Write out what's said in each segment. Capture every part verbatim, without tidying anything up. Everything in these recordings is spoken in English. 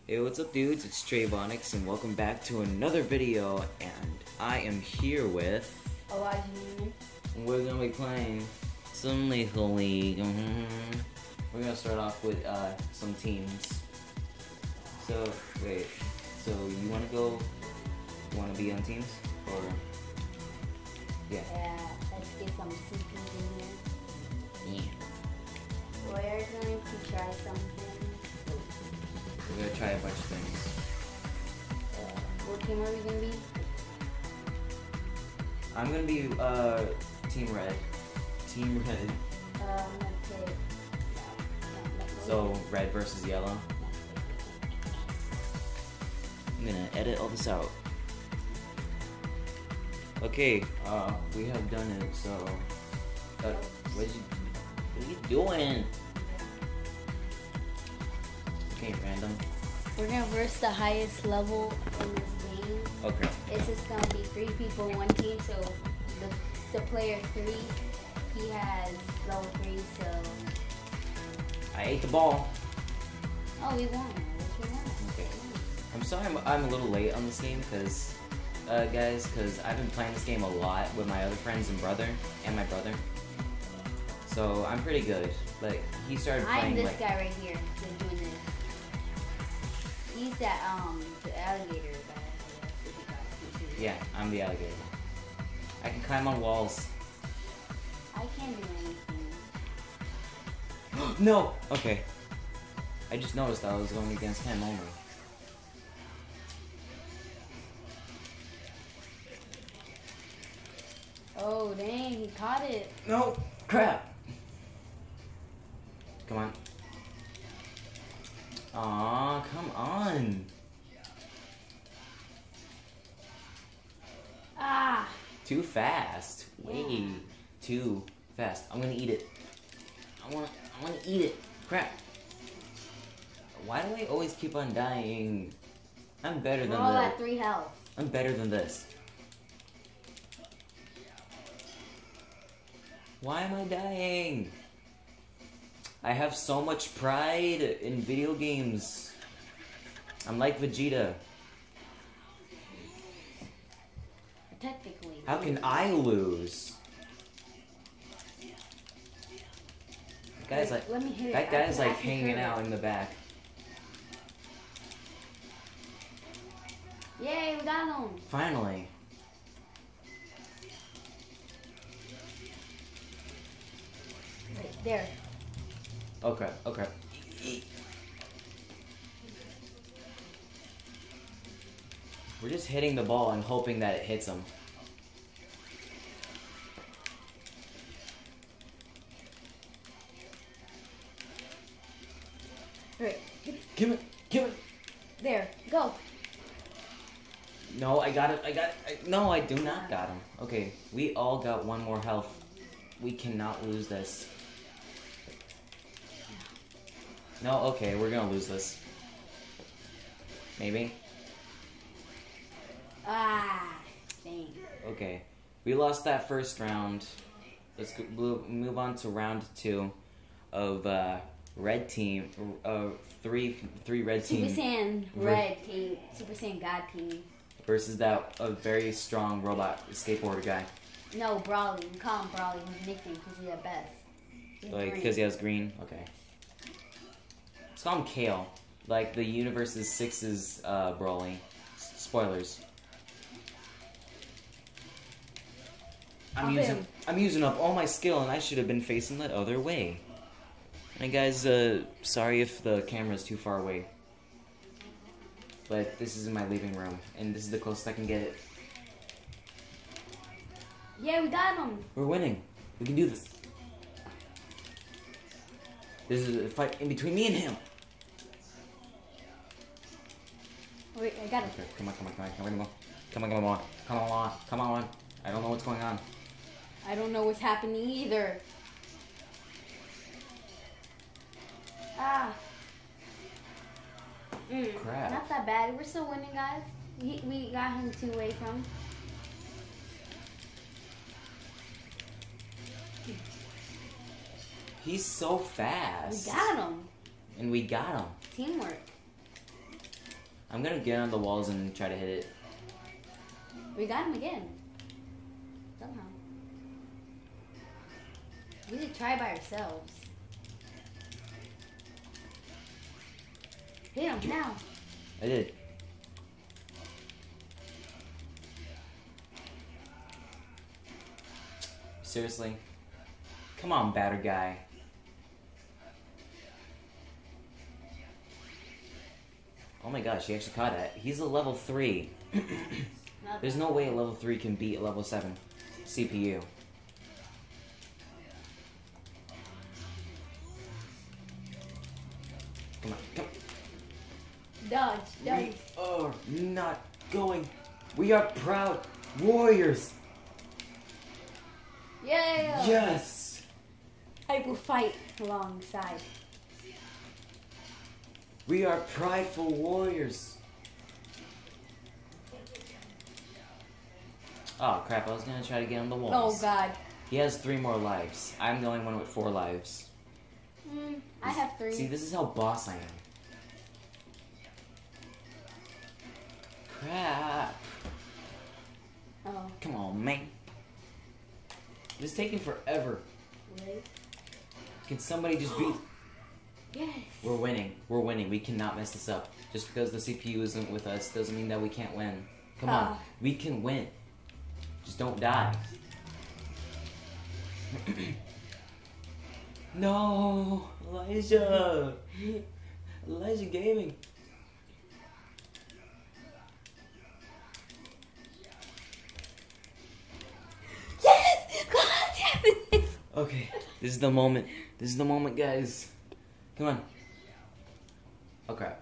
Hey, what's up, dudes? It's Trayvonix, and welcome back to another video. And I am here with. Elijah Newman. We're gonna be playing some Lethal League. Mm-hmm. We're gonna start off with uh, some teams. So wait, so you wanna go? You wanna be on teams or? Yeah. Yeah, let's get some C Ps in here. Yeah. We're going to try something. We're gonna try a bunch of things. Uh, what team are we gonna be? I'm gonna be uh, Team Red. Team Red. Uh, I'm gonna pick. No, no, no, So red versus yellow. I'm gonna edit all this out. Okay, uh, we have done it. So, uh, what you, what are you doing? Okay, random. We're gonna verse the highest level in this game. Okay. It's just gonna be three people, one team. So the the player three, he has level three. So I ate the ball. oh, we won. We won. Okay. I'm sorry, I'm, I'm a little late on this game, cause, uh, guys, cause I've been playing this game a lot with my other friends and brother and my brother. So I'm pretty good. Like he started playing I'm this like. guy right here. That's doing this. He's that um the alligator guy. Yeah, I'm the alligator. I can climb on walls. I can't do anything. No! Okay. I just noticed that I was going against him only. Oh dang, he caught it. No! Crap! Come on. Aw, come on! Ah! Too fast. Way Yeah. too fast. I'm gonna eat it. I want. I want to eat it. Crap. Why do I always keep on dying? I'm better We're than all the. at three health. I'm better than this. Why am I dying? I have so much pride in video games. I'm like Vegeta. Technically. How can I lose? That guy's Wait, like, let me hit it. that I guy's can- I like can hanging curve out it. in the back. Yay, we got him. Finally. Right there. Okay, okay. We're just hitting the ball and hoping that it hits him. Right. Give it, give it. There. Go. No, I got it, I got it. I, no, I do not got him. Okay, we all got one more health. We cannot lose this. No, okay, we're gonna lose this. Maybe. Ah. Dang. Okay, we lost that first round. Let's go, move move on to round two of uh, red team. Uh, three three red Super team Saiyan ver- Red team. Super Saiyan God team. versus that a very strong robot skateboarder guy. No, Brawly. We call him Brawly. His nickname because he's the best. He's Like green. because he has green. Okay. Let's call him Kale. Like the Universe's Six's uh, Broly. S- spoilers. I'm Pop using him. I'm using up all my skill, and I should have been facing the other way. And guys, uh, sorry if the camera's too far away, but this is in my living room, and this is the closest I can get it. Yeah, we got him. We're winning. We can do this. This is a fight in between me and him. Wait, I got him. Okay, come on, come on, come on, come on, come on, come on, come on, come on. I don't know what's going on. I don't know what's happening either. Ah. Mm, Crap. Not that bad. We're still winning, guys. We, we got him two away from. He's so fast. We got him. And we got him. Teamwork. I'm gonna get on the walls and try to hit it. We got him again. Somehow. We should try by ourselves. Hit him now. I did. Seriously? Come on, batter guy. Oh my gosh, he actually caught it. He's a level three. There's no way a level three can beat a level seven C P U. Come on, come on. Dodge, dodge. We are not going. We are proud warriors. Yeah. Yes. I will fight alongside. We are prideful warriors. Oh crap, I was gonna try to get on the walls. Oh god. He has three more lives. I'm the only one with four lives. Mm, I have three. See, this is how boss I am. Crap. Oh. Come on, man. This is taking forever. Really? Can somebody just beat... Yes. We're winning. We're winning. We cannot mess this up. Just because the C P U isn't with us doesn't mean that we can't win. Come on. Oh. We can win. Just don't die. No! Elijah! Elijah Gaming! Yes! God damn it! Okay, this is the moment. This is the moment, guys. Come on. Oh crap.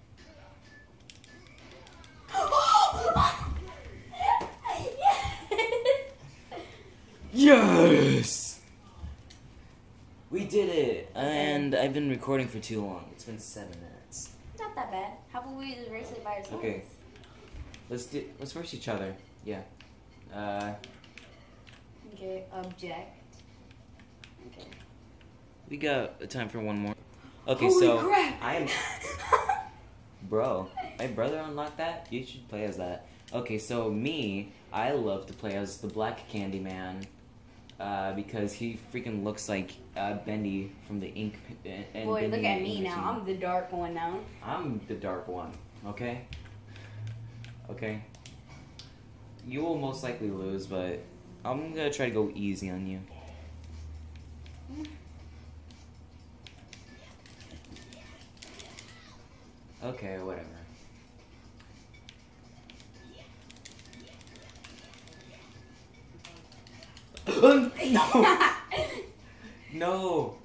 Yes! We did it! And I've been recording for too long. It's been seven minutes. Not that bad. How about we just race it by ourselves? Okay. Let's do let's verse each other. Yeah. Uh Okay, object. Okay. we got a time for one more. Okay, Holy so crap. I'm Bro, my brother unlocked that? You should play as that. Okay, so me, I love to play as the Black Candy Man. Uh, because he freaking looks like uh, Bendy from the Ink. And Boy, Bendy look at and me Ink now. Machine. I'm the dark one now. I'm the dark one, okay? Okay. You will most likely lose, but I'm gonna try to go easy on you. Okay, whatever. No! No!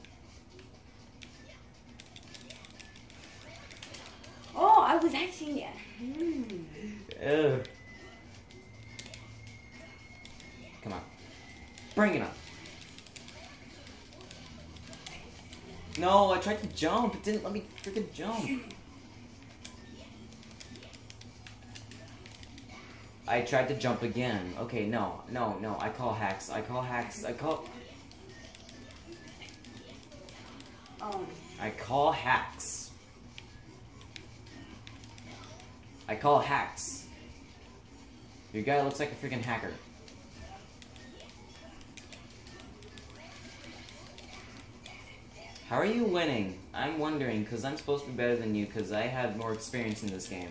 Oh, I was actually. Mm. Ugh. Come on. Bring it on. No, I tried to jump. It didn't let me freaking jump. I tried to jump again. Okay, no, no, no. I call hacks. I call hacks. I call... Oh. I call hacks. I call hacks. Your guy looks like a freaking hacker. How are you winning? I'm wondering, because I'm supposed to be better than you, because I had more experience in this game.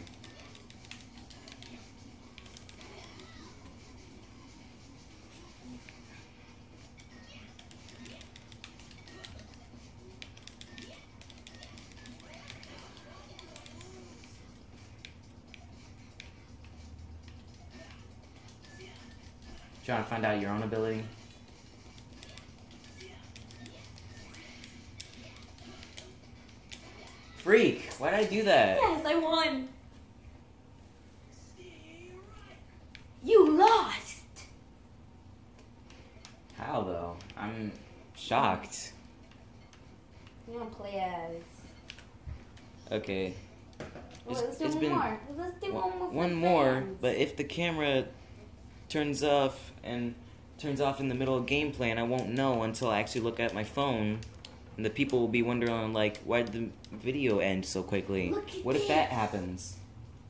Trying to find out your own ability. Freak! Why'd I do that? Yes, I won. You lost. How though? I'm shocked. You want to play as? Okay. Well, It's- let's do it's one been more. Let's do one, more. for One more, fans. but if the camera turns off and turns off in the middle of gameplay, and I won't know until I actually look at my phone, and the people will be wondering like, why did the video end so quickly? Look at What if that this. happens?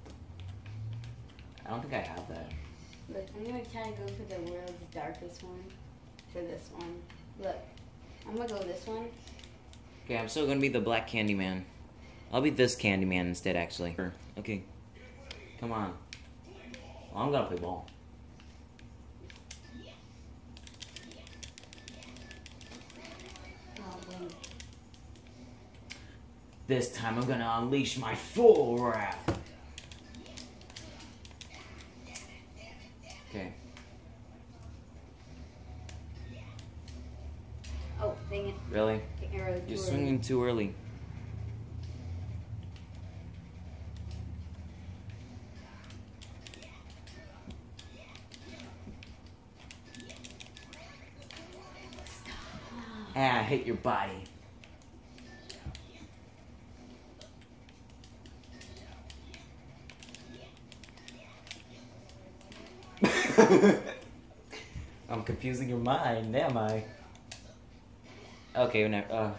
I don't think I have that. Look, I'm gonna try to go for the world's darkest one. For this one. Look, I'm gonna go this one. Okay, I'm still gonna be the black Candyman. I'll be this Candyman instead, actually. Okay. Come on. Well, I'm gonna play ball. Oh, wait. This time I'm gonna unleash my full wrath. Okay. Oh, dang it. Really? The arrow too You're early. swinging too early. Ah, I hit your body. I'm confusing your mind, am I? Okay, no, uh.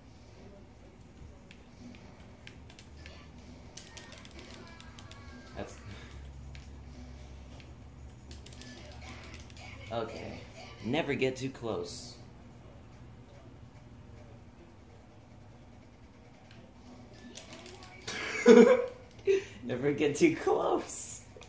That's... Okay. Never get too close. Never get too close.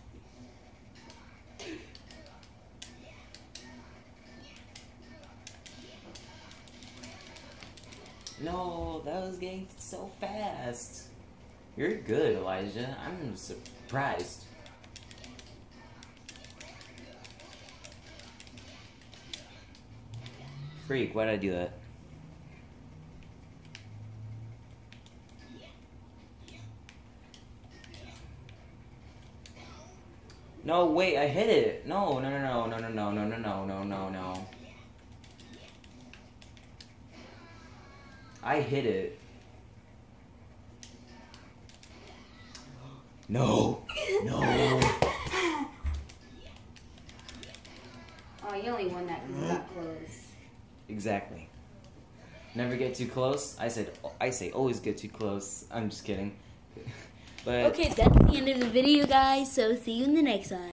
No, that was getting so fast. You're good, Elijah. I'm surprised. Freak, why did I do that? No, wait, I hit it. No, no, no, no, no, no, no, no, no, no, no, no. I hit it. No, no. Oh, you only won that because you got close. Exactly. Never get too close. I said, I say always get too close. I'm just kidding. But Okay, that's the end of the video, guys. So see you in the next one.